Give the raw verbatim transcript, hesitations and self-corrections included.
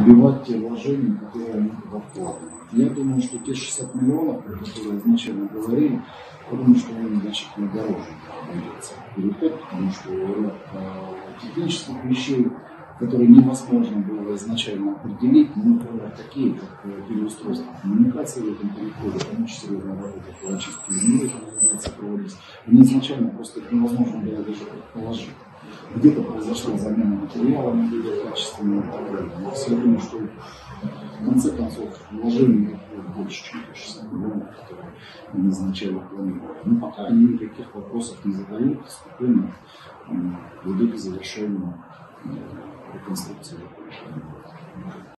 добивать те вложения, которые они туда вкладывают. Я думаю, что те шестьдесят миллионов, про которые изначально говорили, я думаю, что они значительно дороже обойдется переход, потому что ряд э, технических вещей, которые невозможно было изначально определить, ну, например, такие, как переустройство коммуникации в этом переходе, там очень серьезная работа по очистке мира, это называется, проводится. Они изначально просто их невозможно было даже предположить. Где-то произошла замена материала на более качественные и так далее. Но я думаю, что в конце концов вложение больше, чем шестьдесят миллионов, которые они изначально планировали. Но пока они никаких вопросов не задают, спокойно ведут к завершению реконструкции.